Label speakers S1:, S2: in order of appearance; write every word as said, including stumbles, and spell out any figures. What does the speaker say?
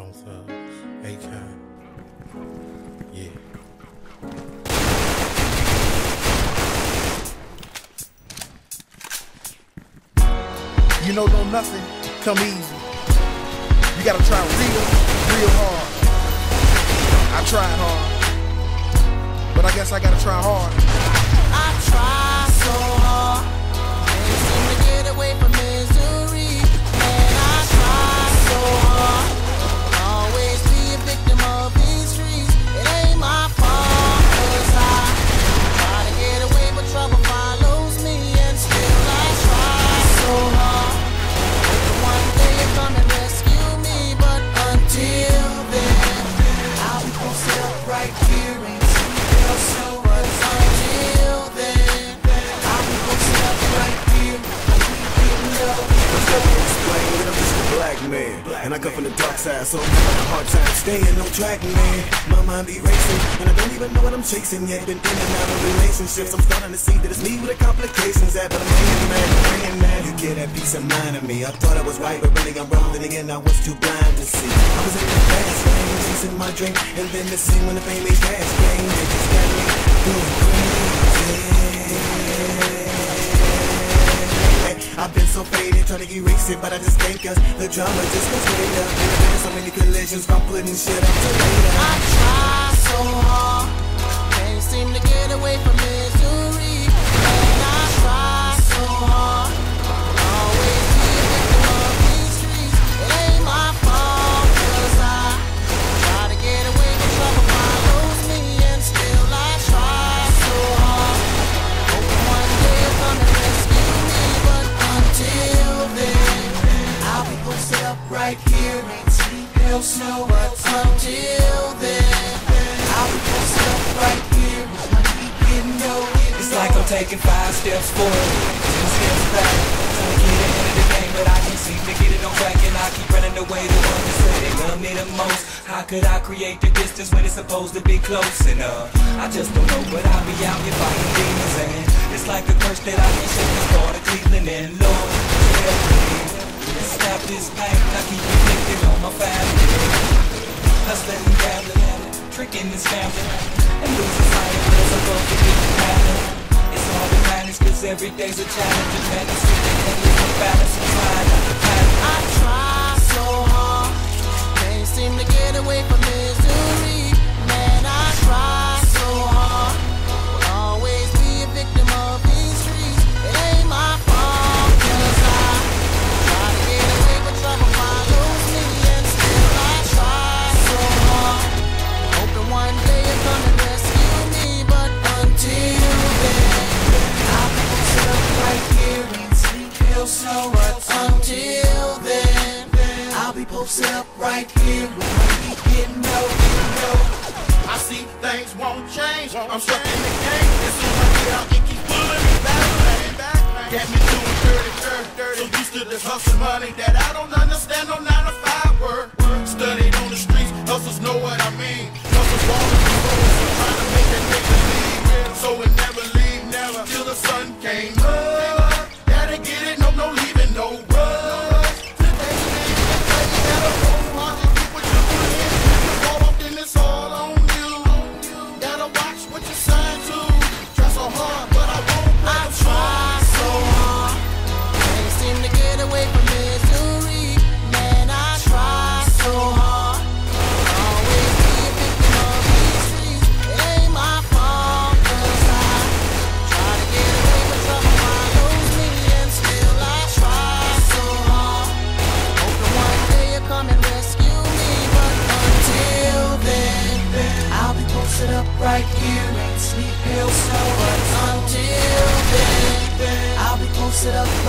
S1: sounds of Akon. Yeah.
S2: You know, don't nothing come easy. You gotta try real, real hard. I tried hard, but I guess I gotta try hard.
S3: I try so hard, can't seem to get away from misery. Man, I try so hard, always be a victim of these streets. It ain't my fault, cause I try to get away, but trouble follows me, and still I try so hard. Hoping one day you'll come and rescue me, but until then, I'll be posted up right here and see real soon. But until then, I'll be posted up right here, getting up.
S4: Explain that I'm just a black man, and I come from the dark side, so I'm having a hard time staying on track, man. My mind be racing, and I don't even know what I'm chasing yet. Been in and out of relationships, I'm starting to see that it's me with the complications at, but I'm praying, man, praying, man. You get that peace of mind in me. I thought I was right, but really I'm wrong. Then again, I was too blind to see. I was in the fast lane, chasing my dream, and then the scene when the fame made cash game, it just got me going crazy. I've been so faded, trying to erase it, but I just can't, cause the drama just goes straight up. And there's so many collisions from putting shit up to later.
S3: I try so hard, can't seem to get away from misery. Man, I try so hard, always be a victim of these streets. It ain't my fault, cause I try to get away, but trouble follows me, and still I try so hard. Hoping one day you'll come and rescue me, but until then, I'll be posted up right here, ain't sleep, hell, snow. But until then, I'll be posted up right here, with my feet getting low.
S5: It's like I'm taking five steps forward, ten steps back, trying to get ahead of the game, but I can't seem to get it on track, and I keep running away to one that say they love me the most. How could I create the distance when it's supposed to be close enough? I just don't know, but I'll be out here fighting demons, and it's like a curse that I can't shake. The start of Cleveland, and Lord, help me stop this pain. I keep inflicting on my family, hustling and gambling, tricking and scamming, and losing sight of what's supposed to be happening. It's hard to manage, cause every day's a challenge, and man, it's really can't live in balance and trying not to panic.
S3: I try so hard, can't seem to get away from misery. Man, I try so hard, will always be a victim of these streets. It ain't my fault, cause I try to get away, but trouble follows me, and still I try so hard. Hoping one day you'll come and rescue me, but until then, I'll be posted up right here, ain't sleep, hell, snow. But until then, I'll be posted up right here, with my feet getting low, getting low.
S2: I see things won't change. I'm stuck in the game. As soon as I get out, it keeps pulling me back, back, back. Got me doing dirty, dirty, dirty. So used to this hustle money that I don't understand. No nine to five work. Studied on the streets, hustlers know what I mean. Hustlers falling from roads, trying to make that nigga leave. So it never leave, never till the sun came up. Gotta get it, no, no leaving, no rush. Today, man, you gotta hold hard and get what you put in. If you fall off, then it's all on you. Gotta watch what you sign to. Try so hard, but I won't.
S3: I try so hard, can't seem to get away from misery. Man, I try so hard, always be a victim of these streets. It ain't my fault, cause I try to get away, but trouble follows me, and still I try so hard. Hoping one day you'll come and rescue me, but until then, I'll be posted up right here, ain't sleep, hell, snow. But until then, I'll be posted up